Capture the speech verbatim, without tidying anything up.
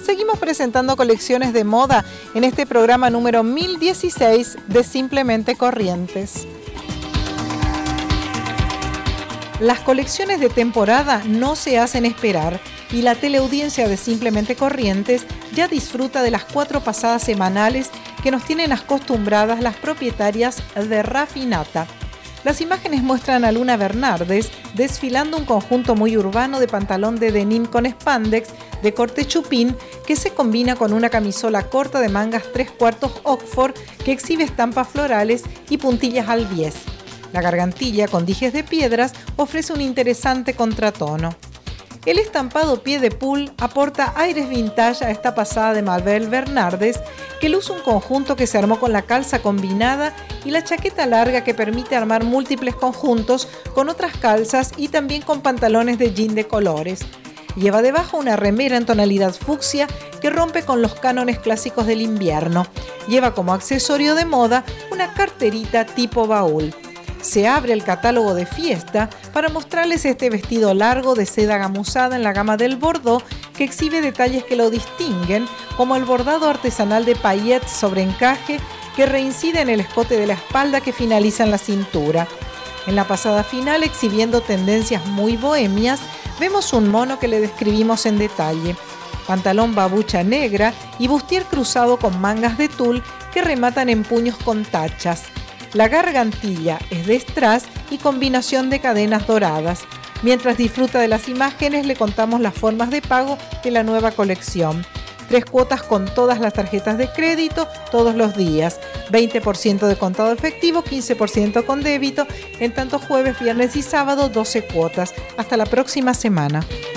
Seguimos presentando colecciones de moda en este programa número mil dieciséis de Simplemente Corrientes. Las colecciones de temporada no se hacen esperar y la teleaudiencia de Simplemente Corrientes ya disfruta de las cuatro pasadas semanales que nos tienen acostumbradas las propietarias de Raffinata. Las imágenes muestran a Luna Bernardes desfilando un conjunto muy urbano de pantalón de denim con spandex de corte chupín que se combina con una camisola corta de mangas tres cuartos Oxford que exhibe estampas florales y puntillas al bies. La gargantilla con dijes de piedras ofrece un interesante contratono. El estampado pie de pool aporta aires vintage a esta pasada de Mabel Bernardes, que luce un conjunto que se armó con la calza combinada y la chaqueta larga que permite armar múltiples conjuntos con otras calzas y también con pantalones de jean de colores. Lleva debajo una remera en tonalidad fucsia que rompe con los cánones clásicos del invierno. Lleva como accesorio de moda una carterita tipo baúl. Se abre el catálogo de fiesta para mostrarles este vestido largo de seda gamuzada en la gama del bordó que exhibe detalles que lo distinguen, como el bordado artesanal de paillettes sobre encaje que reincide en el escote de la espalda que finaliza en la cintura. En la pasada final, exhibiendo tendencias muy bohemias, vemos un mono que le describimos en detalle. Pantalón babucha negra y bustier cruzado con mangas de tul que rematan en puños con tachas. La gargantilla es de strass y combinación de cadenas doradas. Mientras disfruta de las imágenes, le contamos las formas de pago de la nueva colección. Tres cuotas con todas las tarjetas de crédito todos los días. veinte por ciento de contado efectivo, quince por ciento con débito. En tanto jueves, viernes y sábado, doce cuotas. Hasta la próxima semana.